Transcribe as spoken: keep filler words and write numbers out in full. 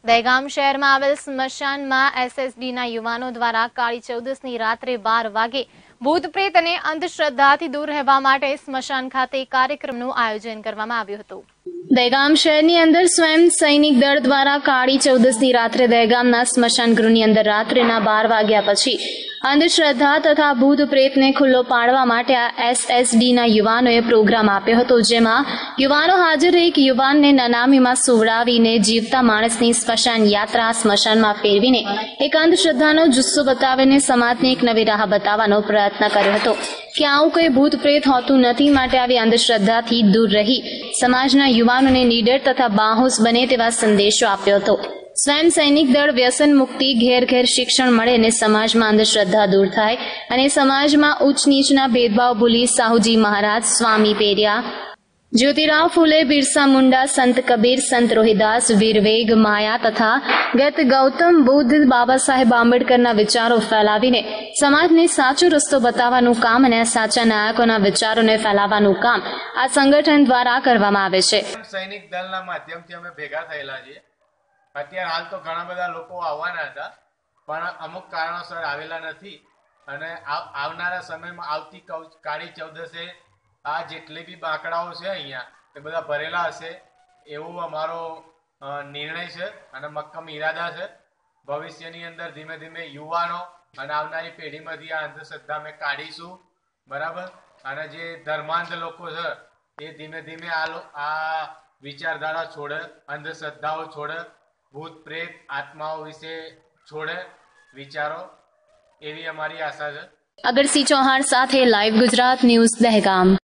દહેગામ શહેરમાં આવેલ સ્મશાનમાં S S D ના યુવાનો દ્વારા કાળી ચૌદસની રાત્રે બાર વાગે ભૂત પ્રેત અને અંધશ્રદ્ધાથી દૂર રહેવા માટે સ્મશાન ખાતે કાર્યક્રમનું આયોજન કરવામાં આવ્યું હતું। દહેગામ શહેરની અંદર સ્વયં સૈનિક દળ દ્વારા કાળી ચૌદસની રાત્રે દહેગામના સ્મશાન ગૃહની અંદર રાત્રિના બાર વાગ્યા પછી અંધશ્રદ્ધા તથા ભૂત પ્રેતને ખુલ્લો પાડવા માટે આ એસ એસ ડી ના યુવાનોએ પ્રોગ્રામ આપ્યો હતો, જેમાં યુવાનો હાજર એક યુવાનને નનામીમાં સુવડાવીને જીવતા માણસની સ્મશાન યાત્રા સ્મશાનમાં ફેરવીને એક અંધશ્રદ્ધાનો જુસ્સો બતાવીને સમાજને એક નવી રાહ બતાવવાનો પ્રયત્ન કર્યો હતો કે આવું કોઈ ભૂત પ્રેત હોતું નથી, માટે આવી અંધશ્રદ્ધાથી દૂર રહી સમાજના યુવાનોને નીડર તથા બાહોશ બને તેવા સંદેશો આપ્યો હતો। સ્વયં સૈનિક દળ વ્યસન મુક્તિ, ઘેર ઘેર શિક્ષણ મળે અને સમાજમાં અંધશ્રદ્ધા દૂર થાય અને સમાજમાં ઉચ્ચ નીચના ભેદભાવ ભૂલી સાહુજી મહારાજ, સ્વામી પેરિયા, જ્યોતિરાવ ફૂલે, બિરસા મુંડા, સંત કબીર, સંત રોહિદાસ, વીરવેગ, માયા તથા ગત ગૌતમ બુદ્ધ, બાબા સાહેબ આંબેડકરના વિચારો ફેલાવીને સમાજને સાચો રસ્તો બતાવવાનું કામ અને સાચા નાયકોના વિચારોને ફેલાવવાનું કામ આ સંગઠન દ્વારા કરવામાં આવે છે। સૈનિક દળના માધ્યમથી અમે ભેગા થયેલા છીએ। અત્યારે હાલ તો ઘણા બધા લોકો આવવાના હતા, પણ અમુક કારણોસર આવેલા નથી અને આવનારા સમયમાં આવતી કાળી ચૌદસે આ જેટલી બી બાંકડાઓ છે અહીંયા એ બધા ભરેલા હશે એવું અમારો નિર્ણય છે અને મક્કમ ઈરાદા છે। ભવિષ્યની અંદર ધીમે ધીમે યુવાનો અને આવનારી પેઢીમાંથી આ અંધશ્રદ્ધા અમે કાઢીશું, બરાબર। અને જે ધર્માંધ લોકો છે એ ધીમે ધીમે આ આ વિચારધારા છોડે, અંધશ્રદ્ધાઓ છોડે, ભૂત પ્રેત આત્માઓ વિશે છોડે વિચારો, એવી અમારી આશા છે। અગરસિંહ ચૌહાણ સાથે લાઈવ ગુજરાત ન્યૂઝ, દહેગામ।